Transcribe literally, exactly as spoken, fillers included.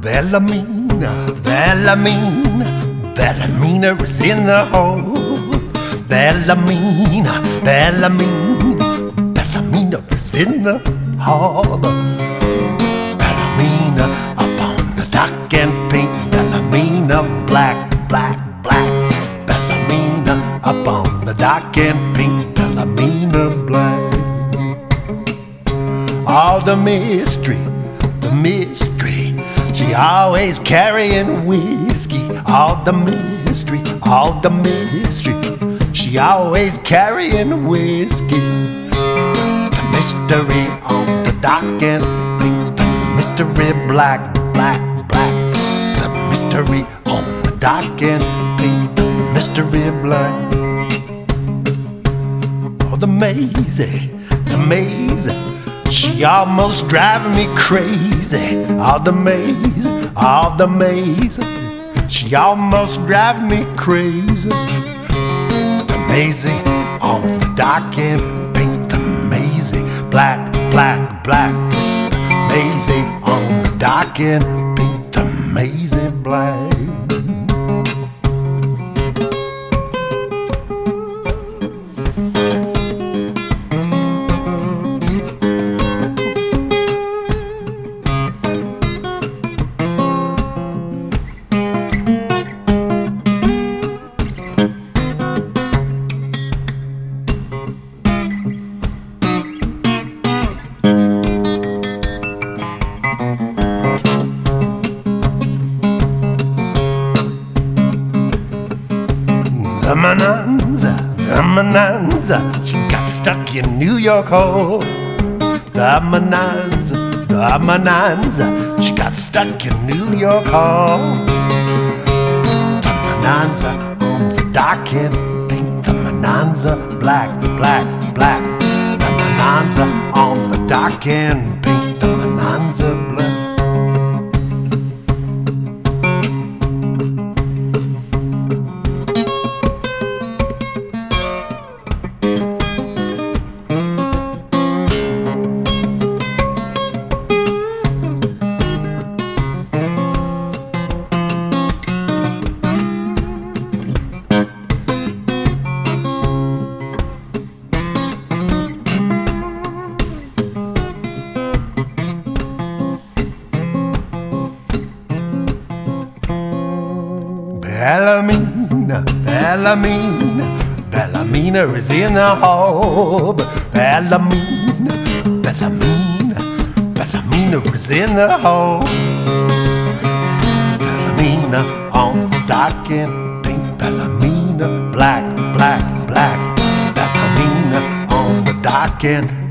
Bellamina, Bellamina, Bellamina is in the hole. Bellamina, Bellamina, Bellamina is in the harbor. Bellamina up on the dock and pink. Bellamina black, black, black. Bellamina up on the dock and pink. Bellamina black. All the mystery, the mystery. She always carrying whiskey. All the mystery, all the mystery. She always carrying whiskey. The mystery on the dock and pink. The mystery black, black, black. The mystery on the dock and pink. The mystery black. Oh, the Maisie, the Maisie. She almost driving me crazy. All the maze, all the maze. She almost driving me crazy. The Maisie on the dock and pink. The Maisie black, black, black. Maisie on the dock and pink. The Maisie black. The Bonanza, the Bonanza, she got stuck in New York hole. The Bonanza, the Bonanza, she got stuck in New York hole. The Bonanza on the dock and pink. The Bonanza black, black, black. The Bonanza on the dock and pink. The Bonanza black. Bellamina, Bellamina, Bellamina is in the harbor. Bellamina, Bellamina, Bellamina is in the harbor. Bellamina on the dock and pink. Bellamina black, black, black. Bellamina on the dock and